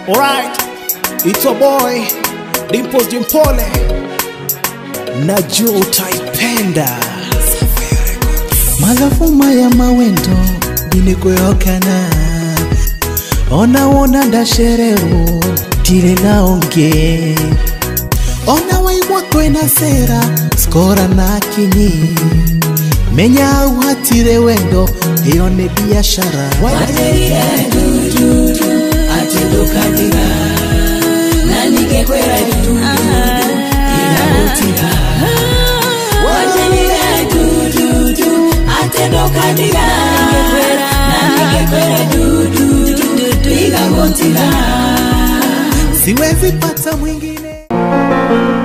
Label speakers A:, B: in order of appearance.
A: Alright, it's a boy Dimples Dimpole. Najua utaipenda.
B: Malafuma ya mawendo binikuokana. Ona ndasherero tire naonge. Ona waigwa kwena sera skora na kinyi. Menya uhatire wendo hiyo ni biashara.
C: Wateria dudu atendoka diga. Nanige kwera dudu inamutika. Wateria dudu atendoka diga. Nanige kwera dudu inamutika.
B: Siwezi pata mwingine.